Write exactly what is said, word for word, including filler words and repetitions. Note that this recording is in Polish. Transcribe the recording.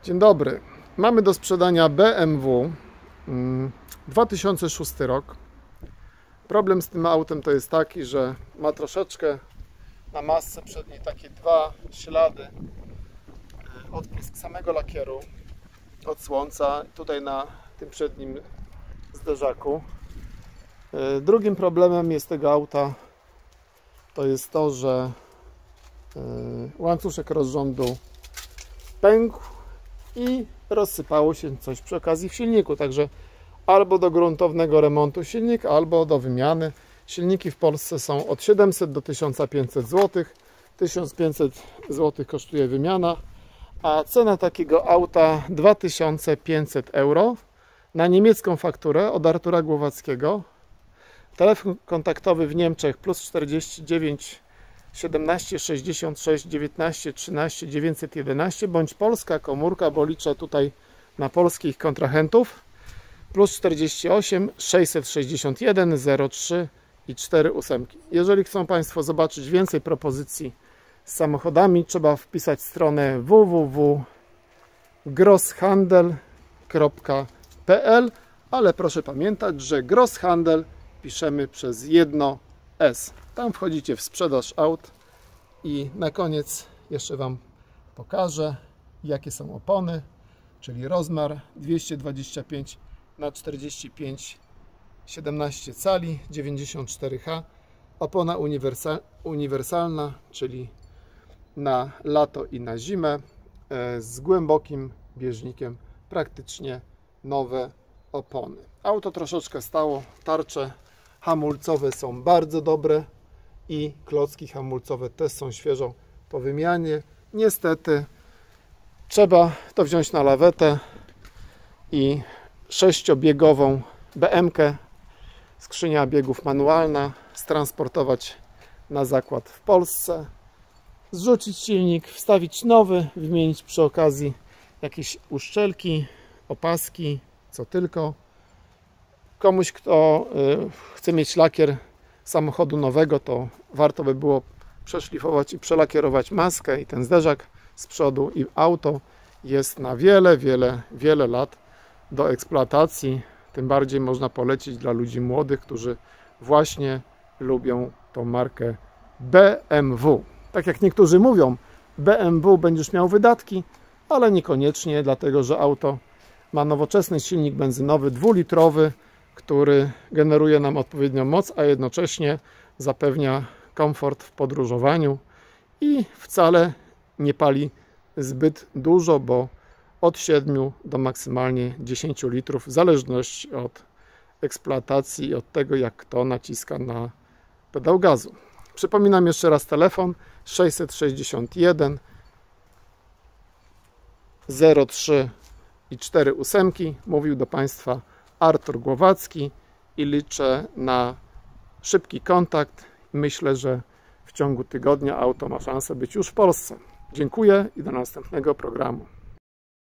Dzień dobry. Mamy do sprzedania B M W dwa tysiące szósty rok. Problem z tym autem to jest taki, że ma troszeczkę na masce przedniej takie dwa ślady, odbłysk samego lakieru od słońca, tutaj na tym przednim zderzaku. Drugim problemem jest tego auta to jest to, że łańcuszek rozrządu pękł i rozsypało się coś przy okazji w silniku, także albo do gruntownego remontu silnik, albo do wymiany. Silniki w Polsce są od siedemset do tysiąca pięćset złotych. tysiąc pięćset złotych kosztuje wymiana, a cena takiego auta dwa tysiące pięćset euro na niemiecką fakturę od Artura Głowackiego. Telefon kontaktowy w Niemczech plus czterdzieści dziewięć siedemnaście sześćdziesiąt sześć dziewiętnaście trzynaście dziewięćset jedenaście bądź polska komórka, bo liczę tutaj na polskich kontrahentów, plus czterdzieści osiem sześćset sześćdziesiąt jeden zero trzy i cztery ósemki. Jeżeli chcą Państwo zobaczyć więcej propozycji z samochodami, trzeba wpisać stronę w w w kropka grosshandel kropka p l, ale proszę pamiętać, że Grosshandel piszemy przez jedno S. Tam wchodzicie w sprzedaż aut i na koniec jeszcze Wam pokażę, jakie są opony, czyli rozmiar dwieście dwadzieścia pięć na czterdzieści pięć siedemnaście cali, dziewięćdziesiąt cztery H, opona uniwersal, uniwersalna, czyli na lato i na zimę, z głębokim bieżnikiem, praktycznie nowe opony. Auto troszeczkę stało, tarcze hamulcowe są bardzo dobre i klocki hamulcowe też są świeżo po wymianie. Niestety trzeba to wziąć na lawetę i sześciobiegową B M K, skrzynia biegów manualna, transportować na zakład w Polsce, zrzucić silnik, wstawić nowy, wymienić przy okazji jakieś uszczelki, opaski, co tylko. Komuś, kto chce mieć lakier samochodu nowego, to warto by było przeszlifować i przelakierować maskę i ten zderzak z przodu, i auto jest na wiele, wiele, wiele lat do eksploatacji. Tym bardziej można polecić dla ludzi młodych, którzy właśnie lubią tą markę B M W. Tak jak niektórzy mówią, B M W będziesz miał wydatki, ale niekoniecznie, dlatego że auto ma nowoczesny silnik benzynowy dwulitrowy, który generuje nam odpowiednią moc, a jednocześnie zapewnia komfort w podróżowaniu i wcale nie pali zbyt dużo, bo od siedmiu do maksymalnie dziesięciu litrów, w zależności od eksploatacji i od tego, jak kto naciska na pedał gazu. Przypominam jeszcze raz telefon sześćset sześćdziesiąt jeden zero trzy i cztery ósemki. Mówił do Państwa Artur Głowacki i liczę na szybki kontakt. Myślę, że w ciągu tygodnia auto ma szansę być już w Polsce. Dziękuję i do następnego programu.